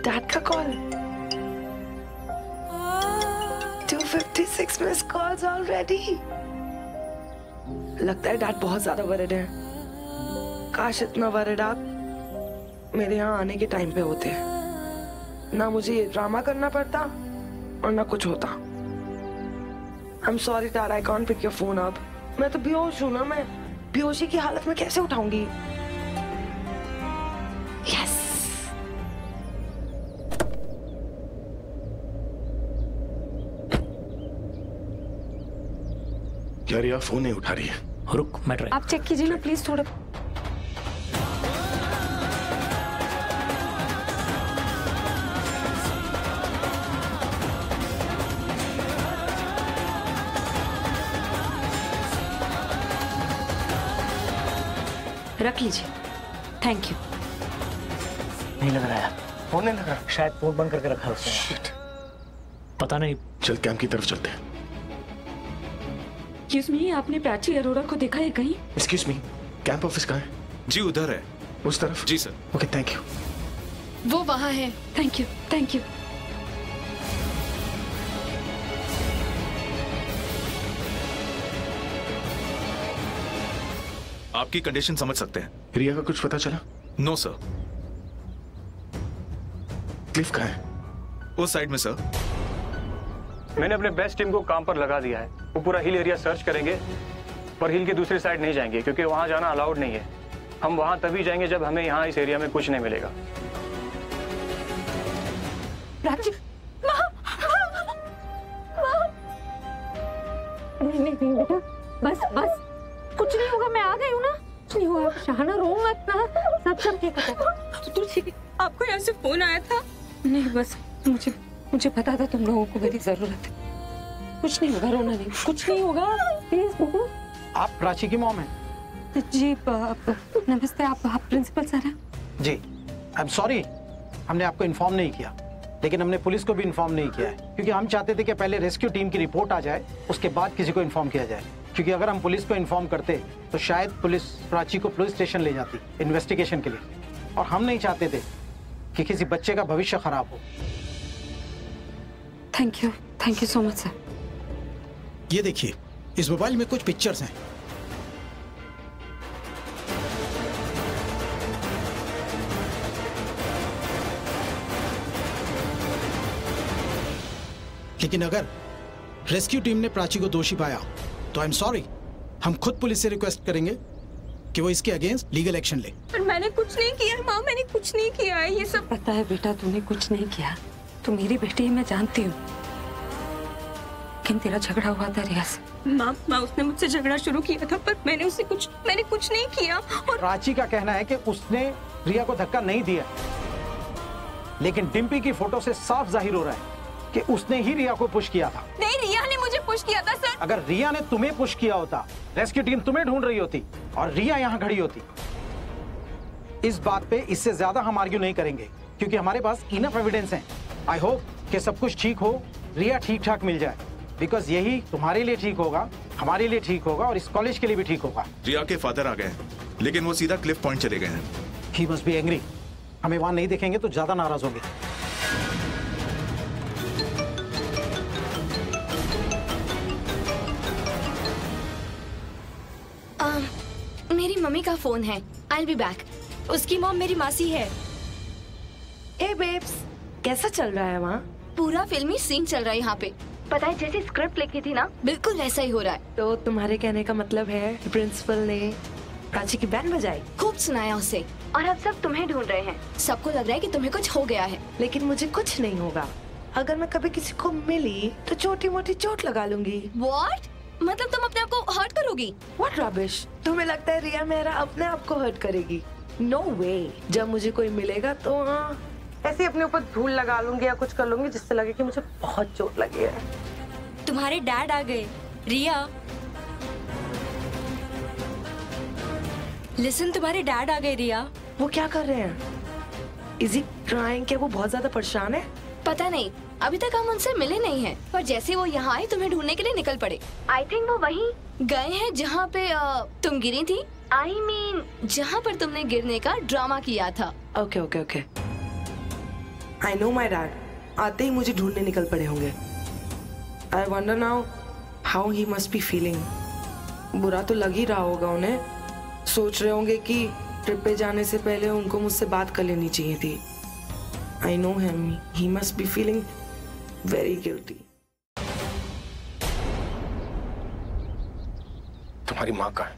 Dad का call. 256 miss calls already. लगता है डैड बहुत ज्यादा वरिड है। काश इतना वरिड आप मेरे यहाँ आने के टाइम पे होते, ना मुझे ये ड्रामा करना पड़ता और ना कुछ होता। I'm sorry Dad, I can't pick your phone up. मैं तो बेहोश हूँ ना, मैं बेहोशी की हालत में कैसे उठाऊंगी? Yes. यार यार फोन नहीं उठा रही है। रुक मैं ट्राई। आप चेक कीजिए ना प्लीज थोड़ा। रख लीजिए। Thank you. नहीं लग रहा है, फोन नहीं लगा। शायद फोन बंद करके रखा है उसने। पता नहीं। चल कैंप की तरफ चलते हैं। एक्सक्यूज मी, आपने प्राची अरोड़ा को देखा है कहीं? एक्सक्यूज मी, कैंप ऑफिस कहाँ है? जी उधर है। उस तरफ? जी सर। Okay thank you. वो वहाँ है। Thank you thank you. आपकी कंडीशन समझ सकते हैं। रिया का कुछ पता चला? No sir. क्लिफ कहाँ है? उस साइड में सर। मैंने अपने बेस्ट टीम को काम पर लगा दिया है। वो पूरा हिल एरिया सर्च करेंगे, पर हिल की दूसरी साइड नहीं जाएंगे क्योंकि वहां जाना अलाउड नहीं है। हम वहां तभी जाएंगे जब हमें यहाँ इस एरिया में कुछ नहीं मिलेगा। नहीं बेटा, बस बस कुछ नहीं होगा, मैं आ गई हूँ ना। कुछ नहीं होगा शाहाना, रो मत ना, सब ठीक है। तो ठीक है। आपको यहाँ से फोन आया था? नहीं बस मुझे पता था तुम लोगों को मेरी जरूरत है। कुछ नहीं होगा, रोना नहीं, कुछ नहीं होगा, प्लीज बेटा। आप प्राची की मॉम हैं? जी नमस्ते। आप प्रिंसिपल सर हैं? जी आई एम सॉरी, हमने आपको इन्फॉर्म नहीं किया, लेकिन हमने पुलिस को भी इन्फॉर्म नहीं किया है क्योंकि हम चाहते थे कि पहले रेस्क्यू टीम की रिपोर्ट आ जाए, उसके बाद किसी को इन्फॉर्म किया जाए। क्योंकि अगर हम पुलिस को इन्फॉर्म करते तो शायद पुलिस प्राची को पुलिस स्टेशन ले जाती इन्वेस्टिगेशन के लिए, और हम नहीं चाहते थे कि किसी बच्चे का भविष्य खराब हो। Thank you so much sir. ये देखिए, इस मोबाइल में कुछ पिक्चर्स हैं। लेकिन अगर रेस्क्यू टीम ने प्राची को दोषी पाया तो आई एम सॉरी, हम खुद पुलिस से रिक्वेस्ट करेंगे कि वो इसके अगेंस्ट लीगल एक्शन ले। पर मैंने कुछ नहीं किया माँ, मैंने कुछ नहीं किया है। ये सब पता है बेटा, तूने कुछ नहीं किया। तू मेरी बेटी है, मैं जानती हूँ, लेकिन तेरा झगड़ा हुआ था रिया से। माँ उसने मुझसे झगड़ा शुरू किया था, पर मैंने कुछ नहीं किया। और प्राची का कहना है कि उसने रिया को धक्का नहीं दिया, लेकिन डिम्पी की फोटो से साफ जाहिर हो रहा है कि उसने ही रिया को पुश किया था। नहीं, रिया ने मुझे पुश किया था सर। अगर रिया ने तुम्हें पुश किया होता, रेस्क्यू टीम तुम्हें ढूंढ रही होती और रिया यहाँ खड़ी होती। इस बात पे इससे ज्यादा हम आर्ग्यू नहीं करेंगे क्योंकि हमारे पास इनफ एविडेंस है। आई होप कि सब कुछ ठीक हो, रिया ठीक ठाक मिल जाए, बिकॉज यही तुम्हारे लिए ठीक होगा, हमारे लिए ठीक होगा और इस कॉलेज के लिए भी ठीक होगा। रिया के फादर आ गए हैं, लेकिन वो सीधा क्लिफ पॉइंट चले गए हैं। He must be angry. हमें वहां नहीं देखेंगे तो ज्यादा नाराज होंगे। मेरी मम्मी का फोन है। I'll be back. उसकी मॉम मेरी मासी है। Hey babes, कैसा चल रहा है वहाँ? पूरा फिल्मी सीन चल रहा है यहाँ पे। पता है जैसे स्क्रिप्ट लिखी थी ना, बिल्कुल वैसा ही हो रहा है। तो तुम्हारे कहने का मतलब है प्रिंसिपल ने प्राची की बैंड बजाई? खूब सुनाया उसे, और अब सब तुम्हें ढूंढ रहे हैं। सबको लग रहा है कि तुम्हें कुछ हो गया है, लेकिन मुझे कुछ नहीं होगा। अगर मैं कभी किसी को मिली तो छोटी मोटी चोट लगा लूंगी। What? मतलब तुम अपने आप को हर्ट करोगी? What rubbish? तुम्हें लगता है रिया मेरा अपने आप को हर्ट करेगी? No way. जब मुझे कोई मिलेगा तो हाँ ऐसे अपने ऊपर धूल लगा लूंगी या कुछ कर लूंगी जिससे लगे कि मुझे बहुत चोट लगी है। तुम्हारे डैड आ गए। रिया लिसन, तुम्हारे डैड आ गए। रिया वो क्या कर रहे हैं? Is he crying? क्या वो बहुत ज्यादा परेशान है? पता नहीं, अभी तक हम उनसे मिले नहीं हैं, पर जैसे वो यहाँ आए तुम्हें ढूंढने के लिए निकल पड़े। आई थिंक वो वहीं गए हैं जहाँ पे तुम गिरी थी। I mean, जहाँ पर तुमने गिरने का ड्रामा किया था। Okay. I know my dad आते ही मुझे ढूंढने निकल पड़े होंगे। I wonder now how he must be feeling. बुरा तो लग ही रहा होगा उन्हें, सोच रहे होंगे कि ट्रिप पे जाने से पहले उनको मुझसे बात कर लेनी चाहिए थी। I know him, he must be feeling very guilty. तुम्हारी माँ कहाँ है?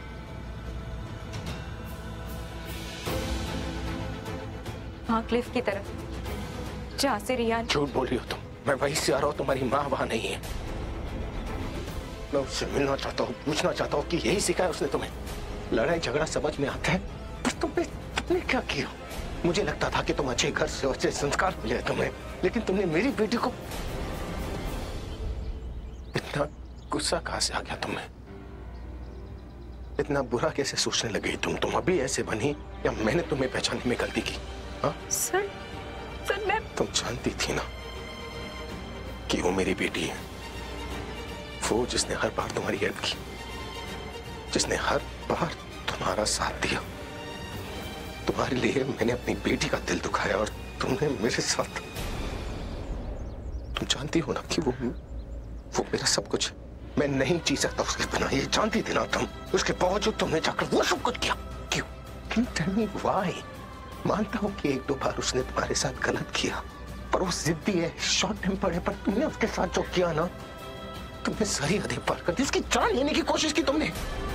हाँ, क्लिफ की तरफ, जहाँ से रिया। झूठ बोल रही हो तुम। मैं वहीं से आ रहा हूँ, तुम्हारी माँ वहां नहीं है। मैं उससे मिलना चाहता हूँ, पूछना चाहता हूँ कि यही सिखाया उसने तुम्हें? लड़ाई झगड़ा समझ में आता है, पर तुमने क्या किया? मुझे लगता था कि तुम अच्छे घर से अच्छे संस्कार मिले तुम्हें, लेकिन तुमने मेरी बेटी को। इतना गुस्सा कहाँ से आ गया तुम्हें? इतना बुरा कैसे सोचने लगी तुम अभी ऐसे बनी, या मैंने तुम्हें पहचानने में गलती की? हाँ सर मैं। तुम जानती थी ना कि वो मेरी बेटी है, वो जिसने हर बार तुम्हारी हेल्प की, जिसने हर बार तुम्हारा साथ दिया। तुम्हारे लिए मैंने अपनी बेटी का दिल दुखाया और तुमने मेरे साथ। तुम जानती हो ना कि वो मेरा सब कुछ। मैं नहीं जी सकता उसके बिना, ये जानती थी ना तुम। उसके बावजूद तुमने जाकर वो सब कुछ किया। क्यों? Tell me why? मानता हूं कि एक दो बार उसने तुम्हारे साथ गलत किया, पर वो जिद्दी है, शॉर्ट टेम्पर है, पर तुमने उसके साथ जो किया ना, तुमने सारी हदें पार कर दी। उसकी जान लेने की कोशिश की तुमने।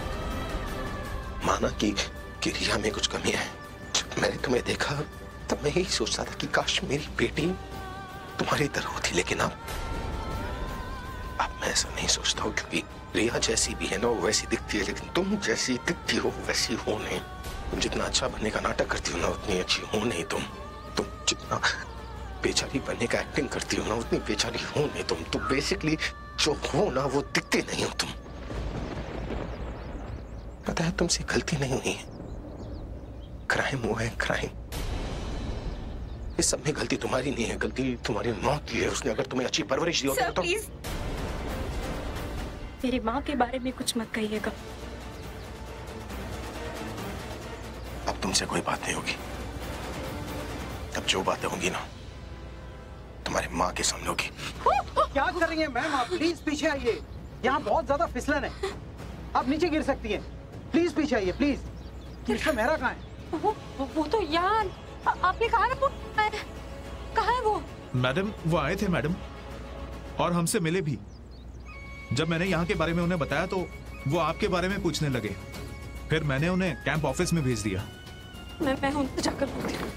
माना कि रिया में कुछ कमी है। जब मैंने तुम्हें देखा तब मैं यही सोचता था कि काश मेरी बेटी तुम्हारी तरह होती, लेकिन अब मैं ऐसा नहीं सोचता हूँ, क्योंकि रिया जैसी भी है ना वो वैसी दिखती है, लेकिन तुम जैसी दिखती हो वैसी हो नहीं। तुम जितना अच्छा बनने का नाटक करती हो ना उतनी अच्छी हो नहीं तुम जितना बेचारी बनने का एक्टिंग करती हो ना उतनी बेचारी हो नहीं तुम बेसिकली जो हो ना वो दिखते नहीं हो तुम। पता है तुमसे गलती नहीं हुई है, क्राइम हुआ है, क्राइम। इस सब में गलती तुम्हारी नहीं है, गलती तुम्हारी माँ की है। उसने अगर तुम्हें अच्छी परवरिश दी होती तो। प्लीज मेरी माँ के बारे में कुछ मत कहिएगा। अब तुमसे कोई बात नहीं होगी। अब जो बातें होंगी ना तुम्हारी माँ के सामने होगी। क्या कर रही है मैम आप? प्लीज पीछे आइए, यहाँ बहुत ज्यादा फिसलन है, आप नीचे गिर सकती हैं। प्लीज पीछे आइए प्लीज। मिस्टर मेहरा कहाँ है? वो तो यहाँ। आपने कहा ना वो कहाँ है वो? मैडम वो आए थे मैडम, और हमसे मिले भी। जब मैंने यहाँ के बारे में उन्हें बताया तो वो आपके बारे में पूछने लगे। फिर मैंने उन्हें कैंप ऑफिस में भेज दिया। मैं उनसे जाकर पूछती हूँ।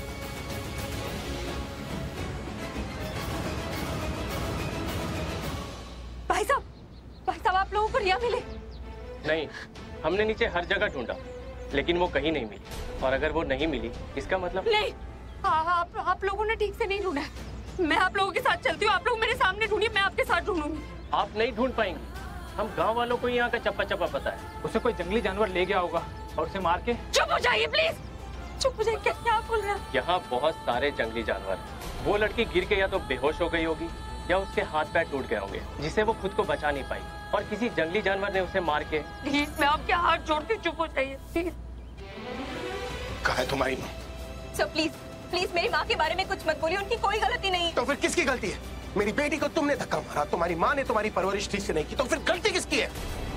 भाई साहब आप लोगों को रिया मिले? नहीं, हमने नीचे हर जगह ढूंढा, लेकिन वो कहीं नहीं मिली। और अगर वो नहीं मिली इसका मतलब नहीं। आप लोगों ने ठीक से नहीं ढूंढा। मैं आप लोगों के साथ चलती हूँ, आप लोग मेरे सामने ढूंढिए, मैं आपके साथ ढूंढूंगी। आप नहीं ढूंढ पाएंगे। हम गांव वालों को यहाँ का चप्पा चप्पा पता है। उसे कोई जंगली जानवर ले गया होगा और उसे मार के। चुप हो जाइए प्लीज, चुप हो जाइए। क्या बोल रहे हैं? यहाँ बहुत सारे जंगली जानवर हैं। वो लड़की गिर के या तो बेहोश हो गई होगी या उसके हाथ पैर टूट गए होंगे, जिसे वो खुद को बचा नहीं पाई, और किसी जंगली जानवर ने उसे मार के। प्लीज मैं आपके हाथ जोड़ती, चुप हो जाइए प्लीज। कहाँ है तुम्हारी माँ? सर प्लीज मेरी माँ के बारे में कुछ मत बोलिए, उनकी कोई गलती नहीं। तो फिर किसकी गलती है? मेरी बेटी को तुमने धक्का मारा, तुम्हारी माँ ने तुम्हारी परवरिश ठीक से नहीं की, तो फिर गलती किसकी है?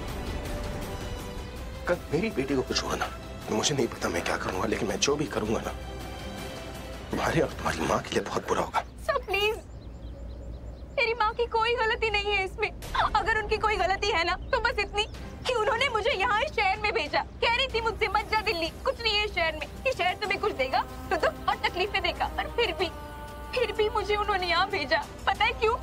कल मेरी बेटी को कुछ हुआ ना, तो मुझे नहीं पता मैं क्या करूंगा, लेकिन मैं जो भी करूंगा ना तुम्हारे और तुम्हारी माँ के लिए बहुत बुरा होगा। सर प्लीज, मेरी माँ की कोई गलती नहीं है इसमें। अगर उनकी कोई गलती है ना तो बस इतनी कि उन्होंने मुझे यहाँ इस शहर में भेजा। कह रही थी मुझसे मत जा दिल्ली, कुछ नहीं है इस शहर में, ये शहर तुम्हें कुछ देगा तो दुख और तकलीफें देगा। और फिर भी मुझे उन्होंने यहाँ भेजा। पता है क्यों?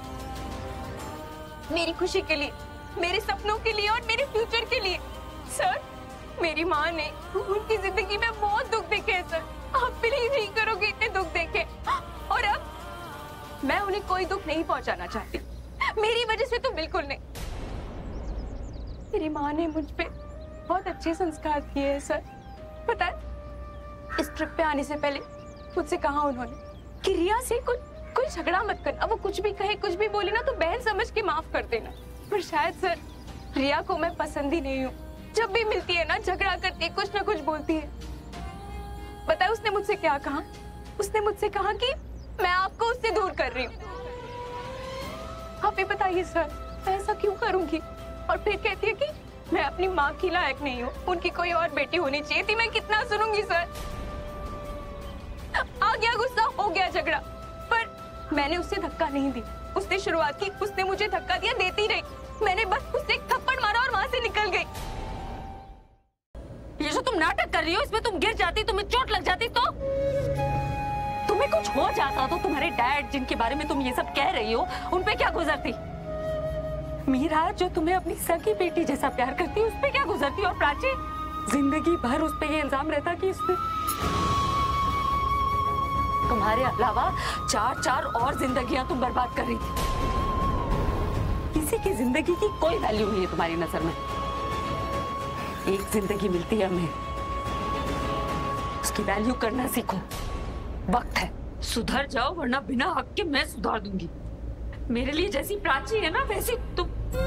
मेरी खुशी के लिए, मेरे सपनों के लिए और मेरे फ्यूचर के लिए। सर मेरी माँ ने उनकी जिंदगी में बहुत दुख देखे हैं सर, आप प्लीज नहीं करोगे इतने दुख देखे। और अब मैं उन्हें कोई दुख नहीं पहुंचाना चाहती, मेरी वजह से तो बिल्कुल नहीं। मेरी माँ ने मुझ पे बहुत अच्छे संस्कार किए हैं सर। पता है इस ट्रिप पे आने से पहले मुझसे कहा उन्होंने कि रिया से कोई झगड़ा मत करना, वो कुछ भी कहे कुछ भी बोले ना तो बहन समझ के माफ कर देना। पर शायद सर रिया को मैं पसंद ही नहीं हूँ। जब भी मिलती है ना झगड़ा करती है, कुछ ना कुछ बोलती है। पता है उसने मुझसे क्या कहा? उसने मुझसे कहा कि मैं आपको उससे दूर कर रही हूँ। आप ही बताइए सर, मैं ऐसा क्यों करूंगी? और फिर कहती है कि मैं अपनी माँ की लायक नहीं हूँ, उनकी कोई और बेटी होनी चाहिए थी। मैं कितना सुनूंगी सर? आ गया गुस्सा, हो गया झगड़ा, पर मैंने उसे धक्का नहीं दी। उसने शुरुआत की, उसने मुझे धक्का दिया, देती रही। मैंने बस उसे एक थप्पड़ मारा और वहां से निकल गई। ये जो तुम नाटक कर रही हो, इसमें तुम गिर जाती, तुम्हें चोट लग जाती तो तुम्हें कुछ हो जाता तो तुम्हारे डैड जिनके बारे में तुम ये सब कह रही हो उन पे क्या गुजरती? मीरा जो तुम्हें अपनी सगी बेटी जैसा प्यार करती है उस पे क्या गुजरती? और प्राची जिंदगी भर उस पे ये इल्जाम रहता कि इसने तुम्हारे अलावा 4 और जिंदगियां तुम बर्बाद कर रही थी। किसी की जिंदगी की कोई वैल्यू नहीं है तुम्हारी नजर में। एक जिंदगी मिलती है हमें, उसकी वैल्यू करना सीखो। वक्त है, सुधर जाओ वरना बिना हक के मैं सुधार दूंगी। मेरे लिए जैसी प्राची है ना वैसी तुम।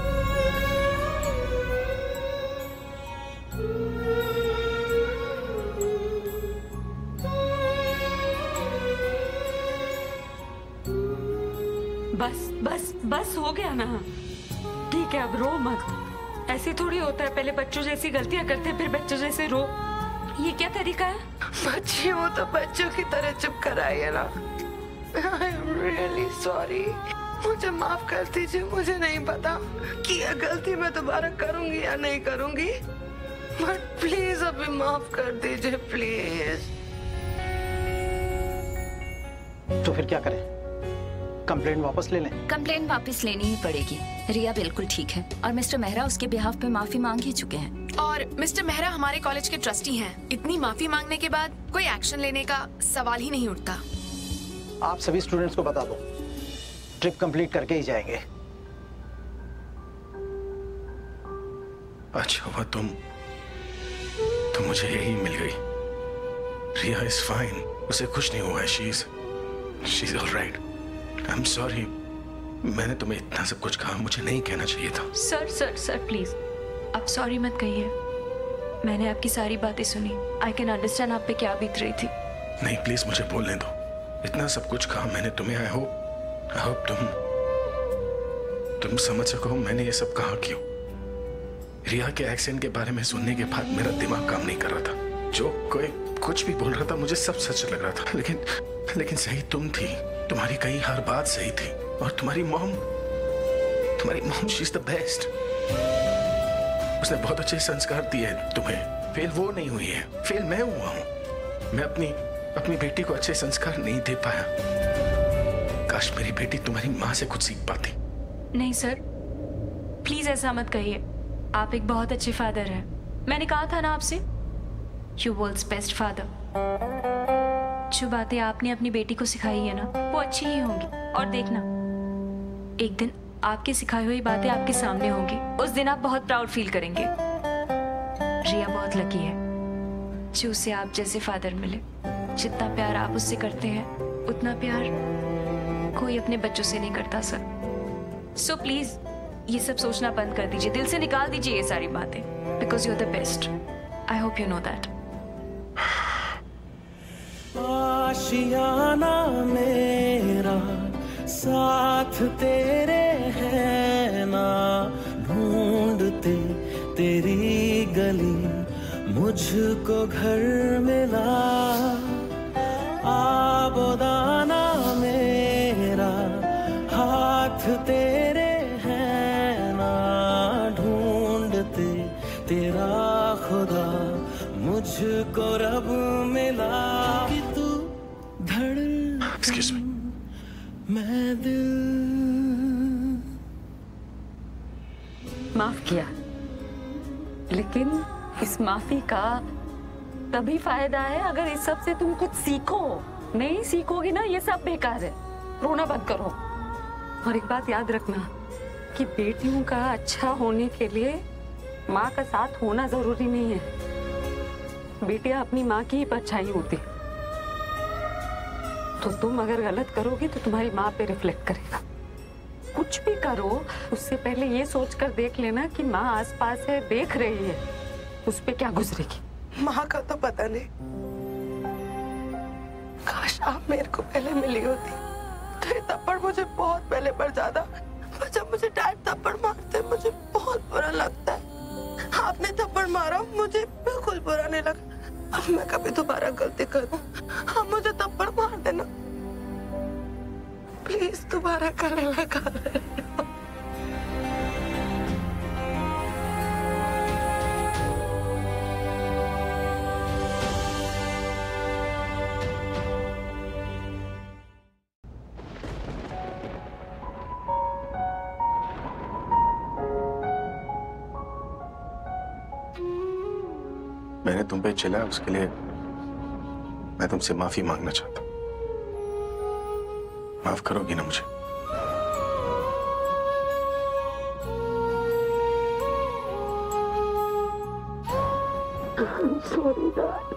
बस हो गया ना? ठीक है, अब रो मत। ऐसे थोड़ी होता है, पहले बच्चों जैसी गलतियां करते फिर बच्चों जैसे रो। ये क्या तरीका है? बच्ची हो तो बच्चों की तरह चुप कराइए ना। आई एम रियली सॉरी, मुझे माफ कर दीजिए। मुझे नहीं पता कि यह गलती मैं दोबारा करूंगी या नहीं करूंगी, बट प्लीज अभी माफ कर दीजिए प्लीज। तो फिर क्या करें? कंप्लेंट वापस ले लें? कंप्लेंट वापस लेनी ही पड़ेगी। रिया बिल्कुल ठीक है और मिस्टर मेहरा उसके बिहाफ पे माफी मांग ही चुके हैं। और मिस्टर मेहरा हमारे कॉलेज के ट्रस्टी हैं। इतनी माफी मांगने के बाद कोई एक्शन लेने का सवाल ही नहीं उठता। आप सभी स्टूडेंट्स को बता दो, ट्रिप कंप्लीट करके ही जाएंगे। अच्छा हुआ तुम मुझे यही मिल गई। रिया इज फाइन, उसे कुछ नहीं हुआ। She is alright. I am sorry, मैंने तुम्हें इतना सब कुछ कहा, मुझे नहीं कहना चाहिए था। सर प्लीज आप सॉरी मत कहिए। मैंने आपकी सारी बातें सुनी। आई कैन अंडरस्टैंड आप पे क्या बीत रही थी। नहीं प्लीज मुझे बोलने दो। इतना सब कुछ कहा मैंने तुम्हें। आई होप तुम समझ सको मैंने ये सब कहा क्यों। रिया के एक्सीडेंट के बारे में सुनने के बाद मेरा दिमाग काम नहीं कर रहा था। जो कोई कुछ भी बोल रहा था मुझे सब सच लग रहा था, लेकिन सही तुम थी। तुम्हारी कही हर बात सही थी। और तुम्हारी mom she is the best. उसने बहुत अच्छे संस्कार दिए तुम्हें। फेल वो नहीं हुई है, फेल मैं हुआ हूं। मैं अपनी बेटी को अच्छे संस्कार नहीं दे पाया। काश मेरी बेटी तुम्हारी माँ से कुछ सीख पाती। नहीं सर, प्लीज ऐसा मत कहिए। आप एक बहुत अच्छे फादर हैं। मैंने कहा था ना आपसे, यू वर्ल्ड्स बेस्ट फादर। जो बातें आपने अपनी बेटी को सिखाई है ना वो अच्छी ही होंगी। और देखना, एक दिन आपकी सिखाई हुई बातें आपके सामने होंगी। उस दिन आप बहुत प्राउड फील करेंगे। रिया बहुत लकी है जो उसे आप जैसे फादर मिले। जितना प्यार आप उससे करते हैं उतना प्यार कोई अपने बच्चों से नहीं करता सर। सो प्लीज ये सब सोचना बंद कर दीजिए, दिल से निकाल दीजिए ये सारी बातें। Because you are the best. I hope you know that. आशियाना मेरा साथ तेरे है ना, ढूंढते तेरी गली मुझको घर मिला। आबोदाना मेरा हाथ तेरे है ना, ढूंढते तेरा खुदा मुझको रब मिला। कि तू Excuse me. मैं दिल माफ किया, लेकिन इस माफी का तभी फायदा है अगर इस सब से तुम कुछ सीखो। नहीं सीखोगी ना, ये सब बेकार है। रोना बंद करो। और एक बात याद रखना कि बेटियों का अच्छा होने के लिए माँ का साथ होना जरूरी नहीं है। बेटियां अपनी माँ की ही परछाई होती। तो तुम अगर गलत करोगे तो तुम्हारी माँ पे रिफ्लेक्ट करेगा। कुछ भी करो उससे पहले ये सोच कर देख लेना कि माँ आसपास है, देख रही है, उस पे क्या गुजरेगी। माँ का तो पता नहीं, काश आप मेरे को पहले मिली होती तो ये थप्पड़ मुझे बहुत पहले पड़ जाता। पर जब मुझे डैड थप्पड़ मारते मुझे बहुत बुरा लगता है। आपने थप्पड़ मारा, मुझे बिल्कुल बुरा नहीं लगा। अब मैं कभी दोबारा गलती करूं, आप मुझे थप्पड़ मार देना प्लीज। दोबारा करने लगा। मैंने तुम पे चिल्लाया, उसके लिए मैं तुमसे माफी मांगना चाहता हूँ। माफ करोगी ना मुझे? I'm sorry, Dad.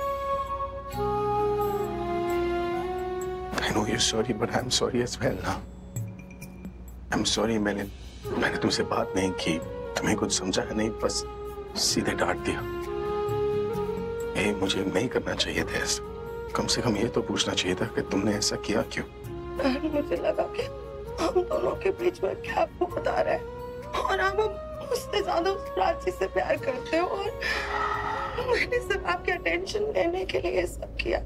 I know you're sorry, but I'm sorry as well now. I'm sorry, मैंने तुमसे बात नहीं की, तुम्हें कुछ समझाया नहीं, बस सीधे डांट दिया। मुझे नहीं करना चाहिए था ऐसा। कम से कम ये तो पूछना चाहिए था कि तुमने ऐसा किया क्यों। मुझे लगा कि हम दोनों के बीच में गैप बहुत आ रहा है और हम उससे ज्यादा उस प्राची से प्यार करते हो और मैंने सिर्फ आपकी अटेंशन लेने के लिए सब किया।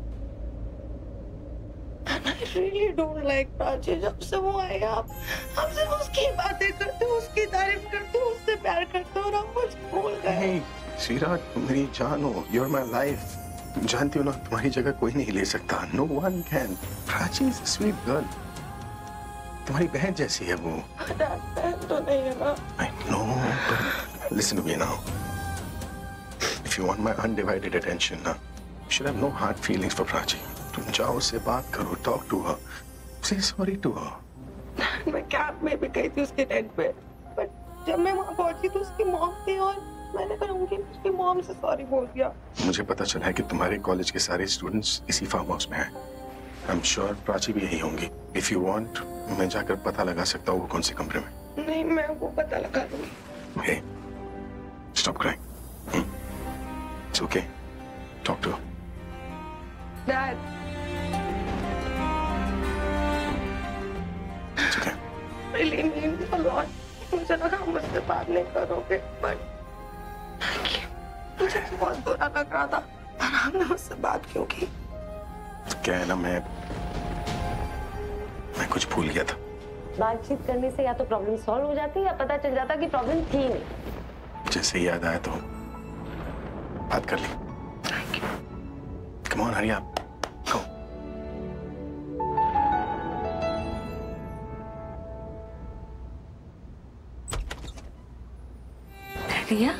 And I really don't like Prachi. जब से वो आए आप सिर्फ उसकी बातें करते हो, उसकी तारीफ करते हो, उससे प्यार करते हो और हम मुझे भूल गए। सीरा, तुम मेरी जान हो, you're my life। तुम जानती हो ना, तुम्हारी जगह कोई नहीं ले सकता। No one can। Prachi is a sweet girl। तुम्हारी बहन जैसी है वो। बहन तो नहीं है ना। I know, but listen to me now। If you want my undivided attention now, you should have no hard feelings for Prachi. तुम जाओ, उससे बात करो, talk to her, say sorry to her। मैं कैंप में भी गई थी उसके टेंट पे, पर जब मैं वहाँ पहुंची तो उसकी मॉम थी और मैंने कहा उसकी मॉम से सॉरी बोल दिया। मुझे पता चला है कि तुम्हारे कॉलेज के सारे स्टूडेंट्स इसी फार्म हाउस में हैं। आई एम श्योर प्राची भी यही होंगी। इफ यू वांट, मैं जाकर पता लगा सकता हूँ वो कौन से कमरे में। नहीं, मैं वो पता लगा लूंगी। Hey, stop crying। It's okay। Talk to her। Dad। It's okay। Really means a lot। मुझे लगा मुझसे बात नहीं करोगे, but मुझे बहुत बुरा लग रहा था। पर आपने मुझसे बात क्यों की? क्या है ना, मैं कुछ भूल गया था। बातचीत करने से या तो प्रॉब्लम सॉल्व हो जाती या पता चल जाता कि प्रॉब्लम थी नहीं। जैसे ही याद आया तो बात कर ली। Come on, hurry up। Go। रिया,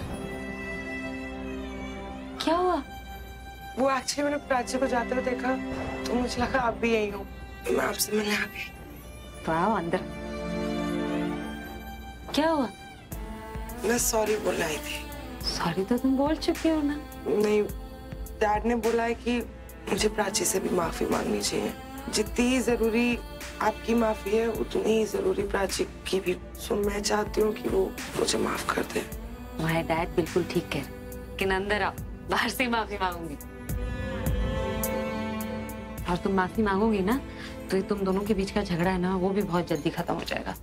क्या हुआ? वो एक्चुअली मैंने प्राची को जाते हुए देखा तो मुझे लगा आप भी यही हो, मैं आपसे मिलने आ गई। तो आओ अंदर। क्या हुआ? मैं सॉरी बोलने आई थी। सॉरी तो तुम बोल चुके हो ना। नहीं, डैड ने बोला है कि मुझे प्राची से भी माफी मांगनी चाहिए। जितनी जरूरी आपकी माफी है उतनी ही जरूरी प्राची की भी। सो मैं चाहती हूँ कि वो मुझे माफ कर दे। तुम्हारे डैड बिल्कुल ठीक कह रहे, लेकिन अंदर आओ, बाहर से माफी मांगूंगी। और तुम माफी मांगोगी ना तो ये तुम दोनों के बीच का झगड़ा है ना, वो भी बहुत जल्दी खत्म हो जाएगा।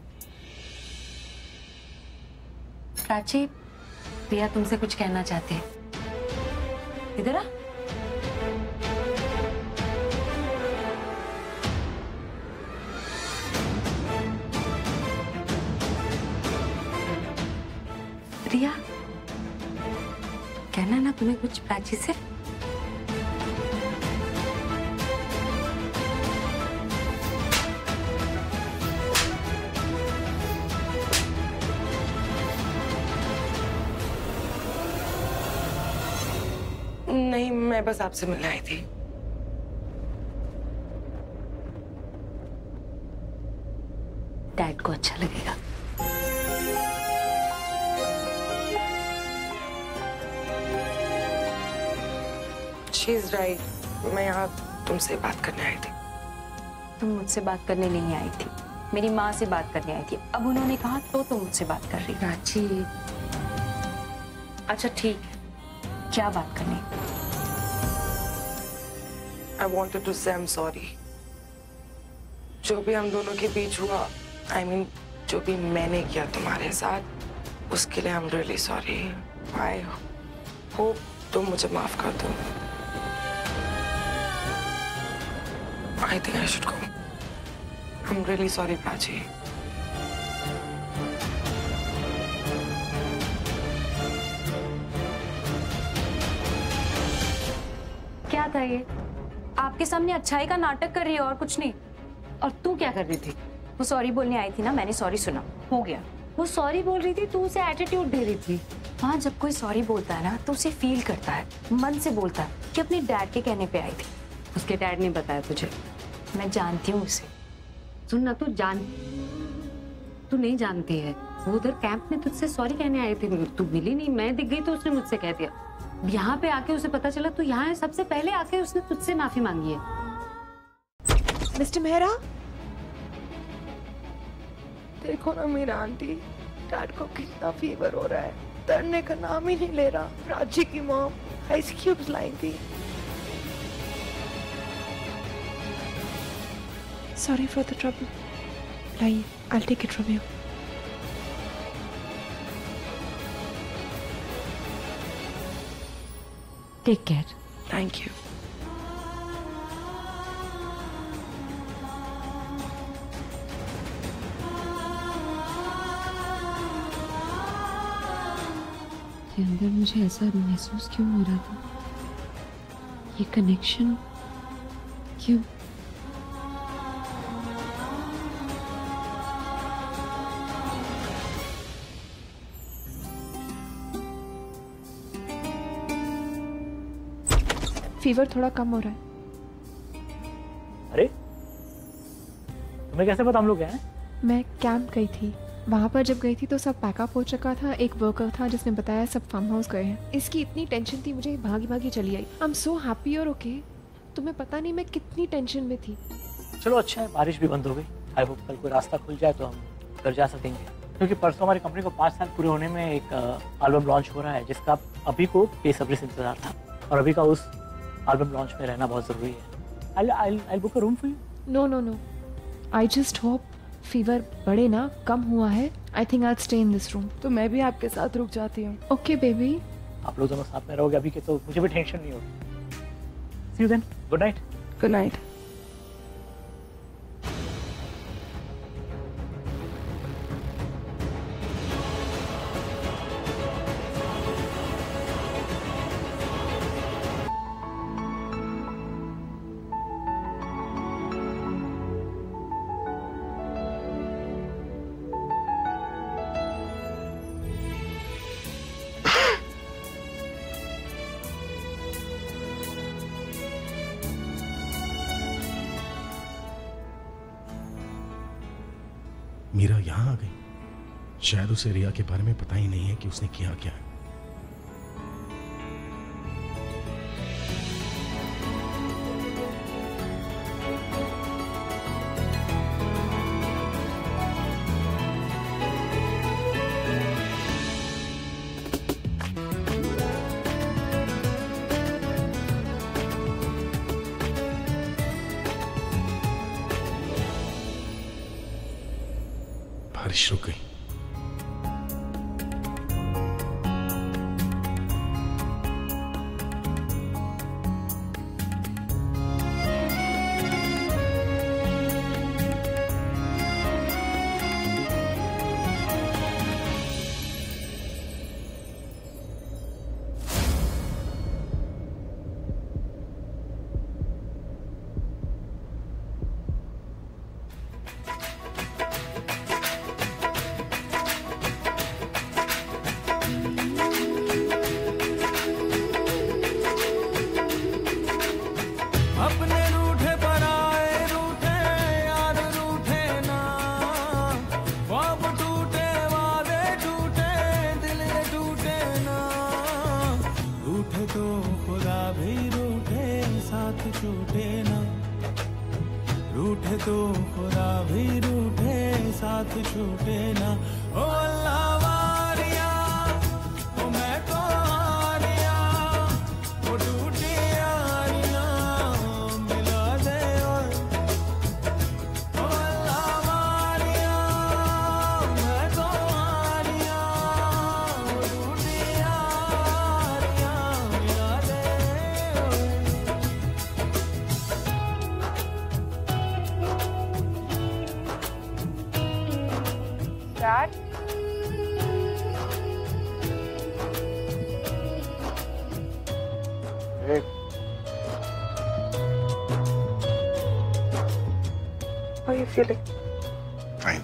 प्राची, प्रिया तुमसे कुछ कहना चाहते हैं। इधर आ। प्रिया, कहना ना तुम्हें कुछ प्राची से। नहीं, मैं बस आपसे मिलने आई थी। डैड को अच्छा लगेगा। She is right। मैं यहाँ तुमसे बात करने आई थी। तुम मुझसे बात करने नहीं आई थी, मेरी माँ से बात करने आई थी। अब उन्होंने कहा तो तुम मुझसे बात कर रही। प्राची, अच्छा ठीक है, क्या बात करनी? I wanted to say I'm sorry. जो भी हम दोनों के बीच हुआ, I mean, जो भी मैंने किया तुम्हारे साथ, उसके लिए I'm really sorry. I hope तुम मुझे माफ कर दो. I think I should go. I'm really sorry, Prachi. क्या था ये? आपके सामने अच्छाई का नाटक कर रही है और कुछ नहीं। और तू क्या कर रही थी? वो सॉरी बोलने आई थी ना, मैंने सॉरी सुना, हो गया। वो सॉरी बोल रही थी, तू उसे एटीट्यूड दे रही थी। हाँ, जब कोई सॉरी बोलता है ना तो उसे फील करता है, मन से बोलता है कि अपने डैड के कहने पे आई थी। उसके डैड ने बताया तुझे? मैं जानती हूँ उसे। सुन ना, तू नहीं जानती है। वो उधर कैंप में तुझसे सॉरी कहने आए थे, तू मिली नहीं, मैं दिख गई तो उसने मुझसे कह दिया। यहाँ पे आके उसे पता चला तू यहाँ है, सबसे पहले आके उसने तुझसे माफी मांगी है। मिस्टर मेहरा, देखो ना मेरा आंटी, डैड को कितना फीवर हो रहा है, डरने का नाम ही नहीं ले रहा। प्राची की मॉम आइस क्यूब्स लाई थी। Sorry for the trouble. लाइए, I'll take it from you. Take care. Thank you. के अंदर मुझे ऐसा महसूस क्यों हो रहा था? ये कनेक्शन क्यों? फीवर थोड़ा कम हो रहा है। अरे तुम्हें कैसे पता हम लोग हैं? मैं कैंप गई थी, वहाँ पर जब गई थी तो सब पैकअप हो चुका था। एक वर्कर था जिसने बताया सब फार्म हाउस गए हैं। इसकी इतनी टेंशन थी, मुझे भागी भागी चली आई। आई एम सो हैप्पी और ओके। तुम्हें पता नहीं मैं कितनी टेंशन में थी। चलो अच्छा है, बारिश भी बंद हो गई। आई होप कल कोई रास्ता खुल जाए तो हम घर जा सकेंगे, क्योंकि परसों हमारी कंपनी को 5 साल पूरे होने में एक एल्बम लॉन्च हो रहा है, जिसका अभी को बेसब्री से इंतजार था, और अभी का उस एल्बम लॉन्च में रहना बहुत जरूरी है। I'll book a room for you. No. I just hope fever बढ़े ना, कम हुआ है। I think I'll stay in this room. तो मैं भी आपके साथ रुक जाती हूँ। Okay, baby. आप लोग दोनों साथ में रहोगे अभी के, तो मुझे भी टेंशन नहीं होगी। See you then. Good night. Good night. Meera यहाँ आ गई। शायद उसे रिया के बारे में पता ही नहीं है कि उसने किया क्या है। बारिश रुक गई। रूठे तो खुदा भी रूठे, साथ छूटे ना। ओ अल्लाह वारिया, ओ मैं तो हारिया, ओ टूटी यारियां dad. How are you feeling? Fine.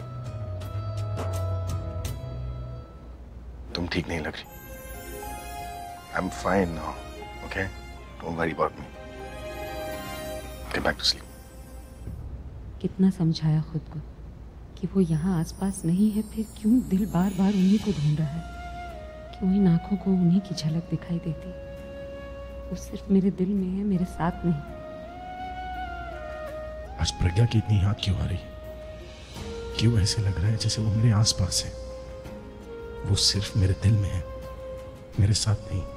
तुम ठीक नहीं लग रही। I'm fine now. Okay? Don't worry about me. Get back to sleep. कितना समझाया खुद को कि वो यहाँ आसपास नहीं है, फिर क्यों दिल बार बार उन्हीं को ढूंढ रहा है? क्यों इन आंखों को उन्हीं की झलक दिखाई देती? वो सिर्फ मेरे दिल में है, मेरे साथ नहीं। आज प्रज्ञा की इतनी याद क्यों आ रही है? क्यों ऐसे लग रहा है जैसे वो मेरे आसपास है? वो सिर्फ मेरे दिल में है, मेरे साथ नहीं।